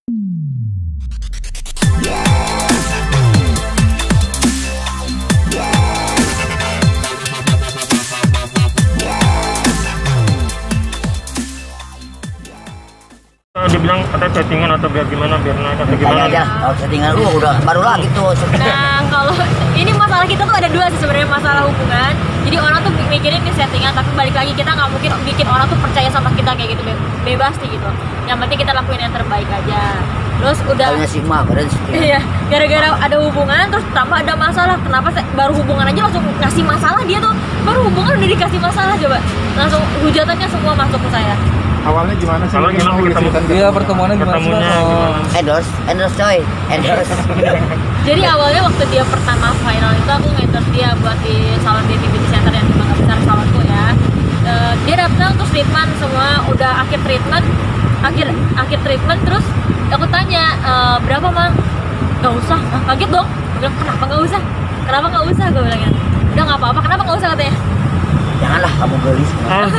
Dibilang ada settingan atau biar gimana biar naik atau gimana aja kalau settingan lu udah baru lagi tuh. Nah kalau ini masalah kita tuh ada dua sih sebenarnya, masalah hubungan. Jadi orang tuh mikirin ini settingan, tapi balik lagi kita nggak mungkin bikin orang tuh percaya sama kita kayak gitu, bebas sih gitu. Yang penting kita lakuin yang terbaik aja. Terus udah iya, gara-gara ada hubungan terus tambah ada masalah. Kenapa baru hubungan aja langsung ngasih masalah? Dia tuh baru hubungan udah dikasih masalah, coba langsung hujatannya semua masuk ke saya. Awalnya gimana sih? Awalnya gimana ketemu? Iya, pertemuannya gimana sih? Endorse coy, endorse. Jadi awalnya waktu dia pertama final itu aku endorse dia buat di salon beauty center yang di Mangga Besar, salonku ya. Dia datang terus treatment semua, udah akhir treatment terus aku tanya berapa mang? Gak usah, kaget dong. Gue bilang kenapa gak usah? Gue bilangnya udah nggak apa-apa, kenapa nggak usah katanya? Janganlah kamu gelis.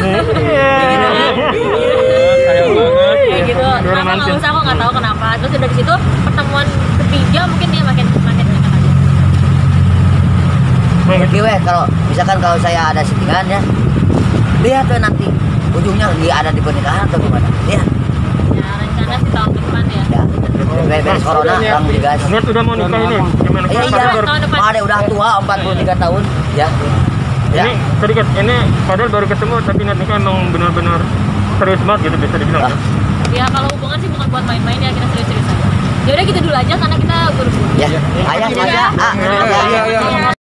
Kayak gitu. Kenapa nggak usah? Aku nggak tahu kenapa. Terus dari situ pertemuan ketiga mungkin dia makin dekat aja. Oke weh, kalau saya ada settingan ya, lihat tuh nanti ujungnya dia ada di pernikahan atau gimana? Lihat. Ya rencana sih tahun depan ya. Beres corona orang juga. Niat udah mau nikah ini? Gimana? Iya. Ada udah tua 43 tahun ya. Ini sedikit, ini padahal baru ketemu tapi niat nikah emang benar-benar serius banget gitu bisa dibilang. Ya kalau hubungan sih bukan buat main-main ya, kita serius-serius aja. Ya udah gitu dulu aja karena kita buru-buru. Ya. Ayah.